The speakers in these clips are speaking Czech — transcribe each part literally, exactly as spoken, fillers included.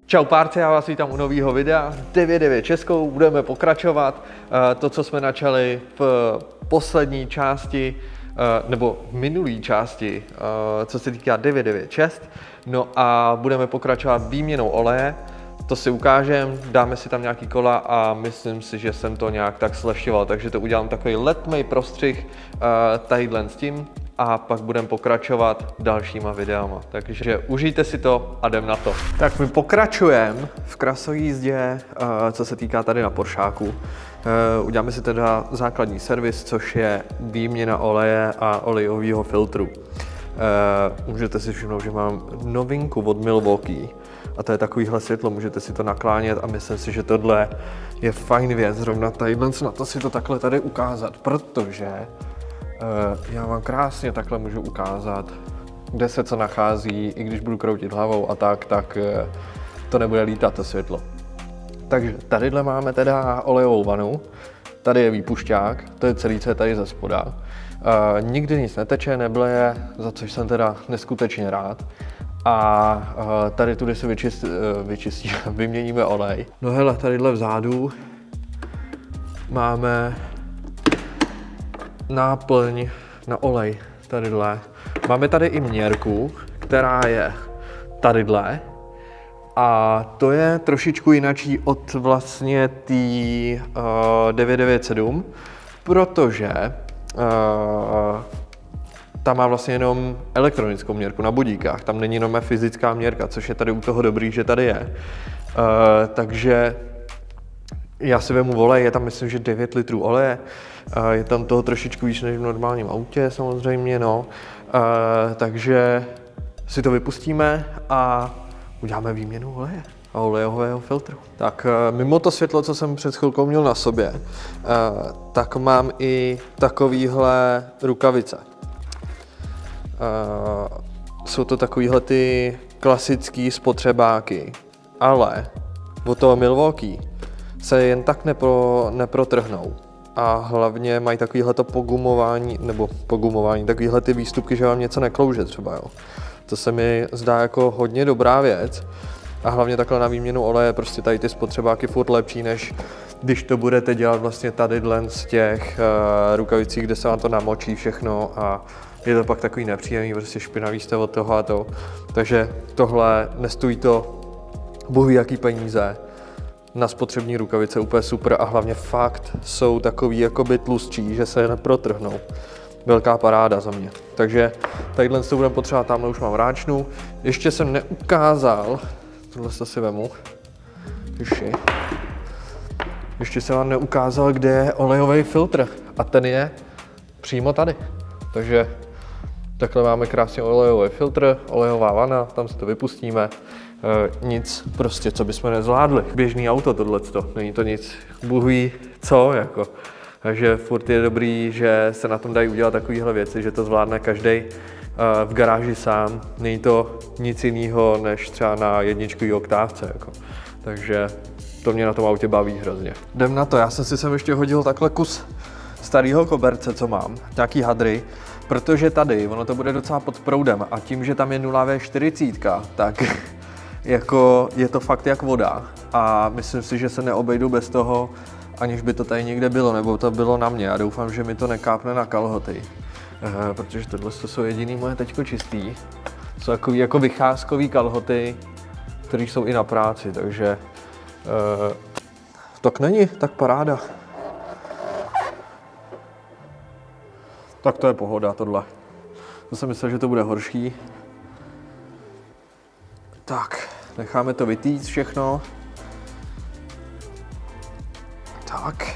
Čau párci, já vás vítám u nového videa devět devět Českou. Budeme pokračovat to, co jsme načali v poslední části, nebo v minulé části, co se týká devět devět šest. No a budeme pokračovat výměnou oleje. To si ukážem, dáme si tam nějaký kola a myslím si, že jsem to nějak tak slešťoval, takže to udělám takový letmej prostřih tadyhle s tím a pak budeme pokračovat dalšíma videama. Takže užijte si to a jdem na to. Tak my pokračujeme v krasové jízdě, co se týká tady na Poršáku. Uděláme si teda základní servis, což je výměna oleje a olejového filtru. Můžete si všimnout, že mám novinku od Milwaukee. A to je takovýhle světlo, můžete si to naklánět a myslím si, že tohle je fajn věc. Zrovna tadyhle na to si to takhle tady ukázat, protože uh, já vám krásně takhle můžu ukázat, kde se co nachází, i když budu kroutit hlavou a tak, tak uh, to nebude lítat to světlo. Takže tadyhle máme teda olejovou vanu, tady je výpušťák, to je celý, co je tady ze spoda. Uh, nikdy nic neteče, nebleje, za což jsem teda neskutečně rád. A uh, tady tudy si vyčist, uh, vyčistíme, vyměníme olej. No hele, tadyhle vzadu máme náplň na olej, tadyhle. Máme tady i měrku, která je tadyhle. A to je trošičku jinačí od vlastně té uh, devět devět sedm, protože uh, ta má vlastně jenom elektronickou měrku na budíkách, tam není jenom fyzická měrka, což je tady u toho dobrý, že tady je. Uh, takže já si vemu olej, je tam myslím, že devět litrů oleje, uh, je tam toho trošičku víc než v normálním autě samozřejmě, no. Uh, takže si to vypustíme a uděláme výměnu oleje a olejového filtru. Tak uh, mimo to světlo, co jsem před chvilkou měl na sobě, uh, tak mám i takovýhle rukavice. Uh, jsou to takovýhle ty klasický spotřebáky, ale od toho Milwaukee se jen tak nepro, neprotrhnou a hlavně mají takovýhleto pogumování, nebo pogumování, takovýhle ty výstupky, že vám něco neklouže třeba, jo. To se mi zdá jako hodně dobrá věc a hlavně takhle na výměnu oleje prostě tady ty spotřebáky furt lepší, než když to budete dělat vlastně tadyhle z těch uh, rukavicí, kde se vám to namočí všechno a je to pak takový nepříjemný, prostě špinavý jste od toho a to. Takže tohle nestojí to bohu jaký peníze. Na spotřební rukavice úplně super a hlavně fakt jsou takový jakoby tlustší, že se neprotrhnou. Velká paráda za mě. Takže tadyhle to budeme potřebovat, tamhle už mám ráčnu. Ještě jsem neukázal, tohle si vemu, Tyši. Ještě jsem vám neukázal, kde je olejový filtr a ten je přímo tady. Takže takhle máme krásně olejový filtr, olejová vana, tam si to vypustíme. E, nic prostě, co bychom nezvládli. Běžný auto tohleto, není to nic bůh ví co, jako. Takže furt je dobrý, že se na tom dají udělat takovéhle věci, že to zvládne každý e, v garáži sám. Není to nic jiného, než třeba na jedničkový oktávce, jako. Takže to mě na tom autě baví hrozně. Jdem na to, já jsem si sem ještě hodil takhle kus starého koberce, co mám, nějaký hadry. Protože tady ono to bude docela pod proudem a tím, že tam je nula vé čtyřicet, tak jako je to fakt jak voda a myslím si, že se neobejdu bez toho, aniž by to tady někde bylo, nebo to bylo na mě. Já doufám, že mi to nekápne na kalhoty, e, protože tohle jsou jediný moje teďko čistý. Jsou takový jako vycházkový kalhoty, které jsou i na práci, takže e, tak není, tak paráda. Tak to je pohoda, tohle. To jsem myslel, že to bude horší. Tak, necháme to vytýct všechno. Tak.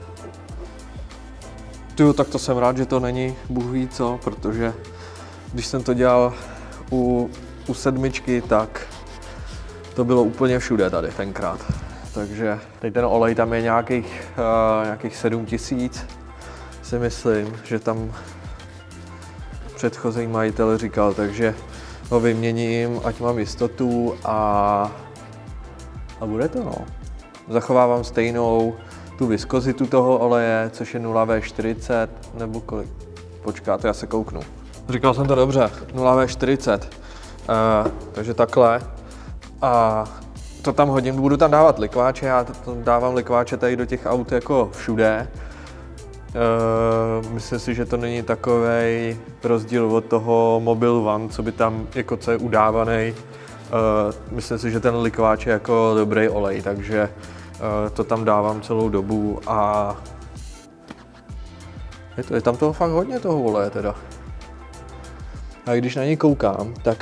Tyjo, tak to jsem rád, že to není bůh ví co, protože když jsem to dělal u, u sedmičky, tak to bylo úplně všude tady tenkrát. Takže teď ten olej tam je nějakých, uh, nějakých sedm tisíc. Si myslím, že tam předchozí majitel říkal, takže ho vyměním, ať mám jistotu a, a bude to, no. Zachovávám stejnou tu viskozitu toho oleje, což je nula vé čtyřicet, nebo kolik? Počkáte, já se kouknu. Říkal jsem to dobře, nula vé čtyřicet. Uh, takže takhle. A to tam hodím, budu tam dávat likváče, já to, to dávám likváče tady do těch aut jako všude. Uh, myslím si, že to není takovej rozdíl od toho Mobil One, co by tam jako co je udávaný. Uh, myslím si, že ten likváč je jako dobrý olej, takže uh, to tam dávám celou dobu a je, to, je tam toho fakt hodně toho oleje teda. A když na něj koukám, tak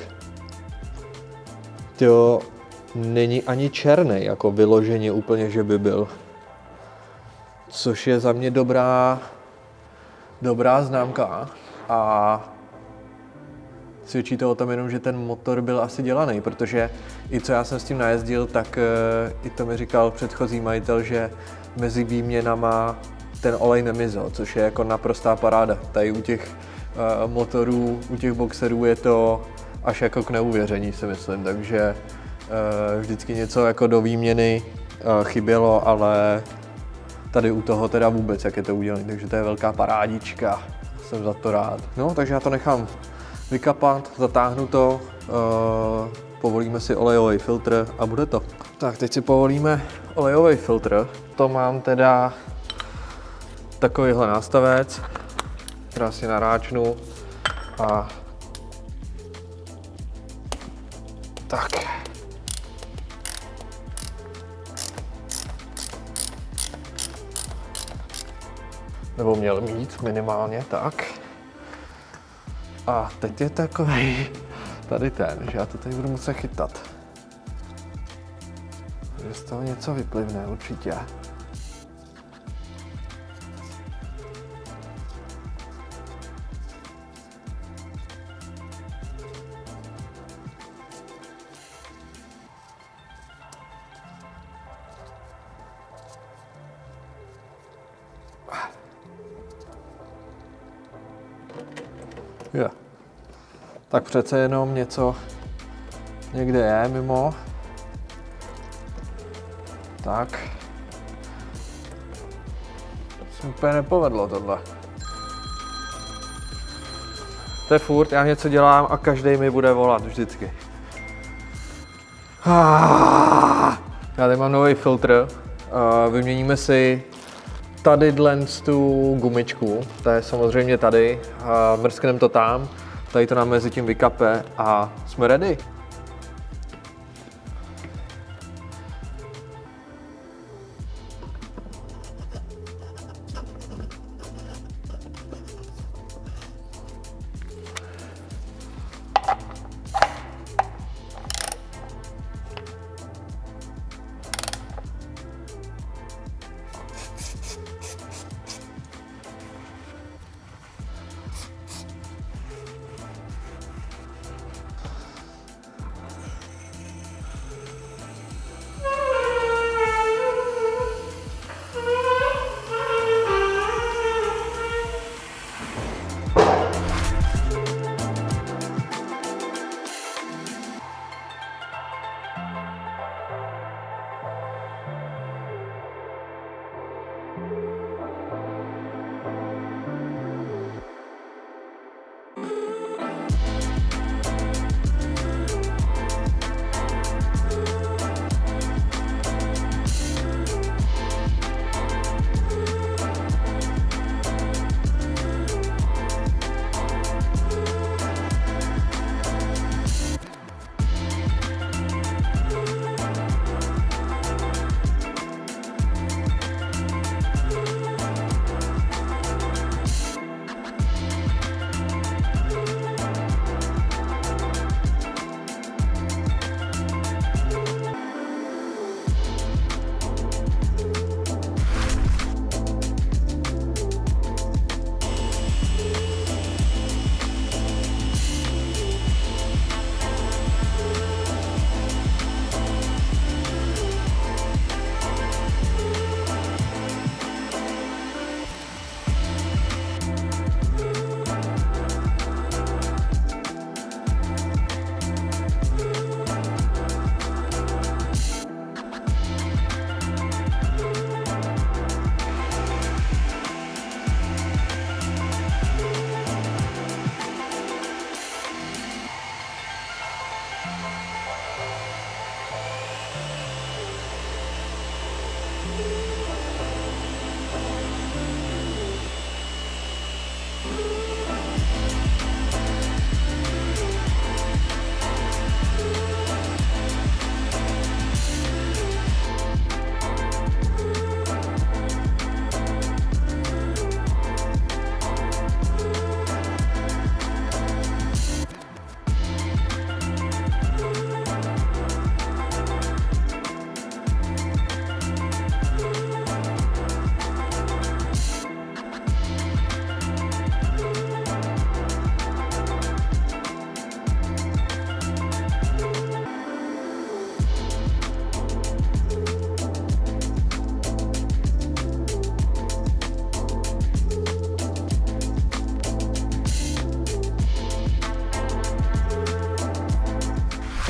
to není ani černý, jako vyloženě úplně, že by byl. Což je za mě dobrá, dobrá známka a svědčí to o tom jenom, že ten motor byl asi dělaný, protože i co já jsem s tím najezdil, tak i to mi říkal předchozí majitel, že mezi výměnama ten olej nemizel, což je jako naprostá paráda. Tady u těch uh, motorů, u těch boxerů je to až jako k neuvěření, si myslím, takže uh, vždycky něco jako do výměny uh, chybělo, ale tady u toho teda vůbec, jak je to udělané, takže to je velká parádička, jsem za to rád. No, takže já to nechám vykapat, zatáhnu to, uh, povolíme si olejový filtr a bude to. Tak, teď si povolíme olejový filtr, to mám teda takovýhle nástavec, krásně naráčnu a tak. Nebo měl mít minimálně tak. A teď je takový tady ten, že já to tady budu muset chytat. Že z toho něco vyplivne určitě. Jo. Tak přece jenom něco někde je mimo. Tak. Se úplně nepovedlo tohle. To je furt, já něco dělám a každý mi bude volat vždycky. Já tady mám nový filtr. Vyměníme si tady tu gumičku, ta je samozřejmě tady, mrskneme to tam, tady to nám mezi tím vykape a jsme ready.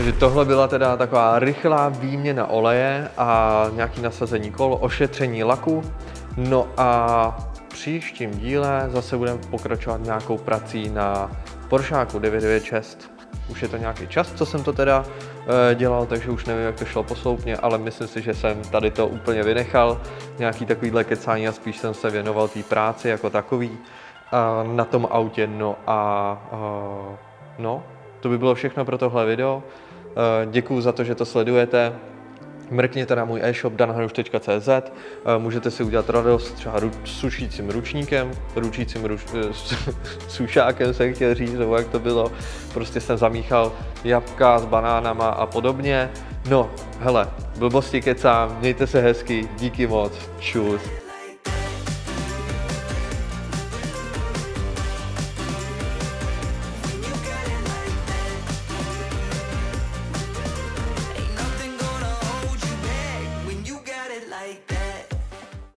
Takže tohle byla teda taková rychlá výměna oleje a nějaký nasazení kol, ošetření laku. No a v příštím díle zase budeme pokračovat nějakou prací na Poršáku devět devět šest. Už je to nějaký čas, co jsem to teda e, dělal, takže už nevím, jak to šlo posloupně, ale myslím si, že jsem tady to úplně vynechal. Nějaký takovýhle kecání a spíš jsem se věnoval té práci jako takový a na tom autě. No a, a no, to by bylo všechno pro tohle video. E, děkuju za to, že to sledujete. Mrkněte na můj e-shop dan hanuš tečka cé zet, můžete si udělat radost třeba ru, sušícím ručníkem, ručícím ruč, sušákem jsem chtěl říct, nebo jak to bylo, prostě jsem zamíchal jabka s banánama a podobně. No, hele, blbosti kecám, mějte se hezky, díky moc, čus.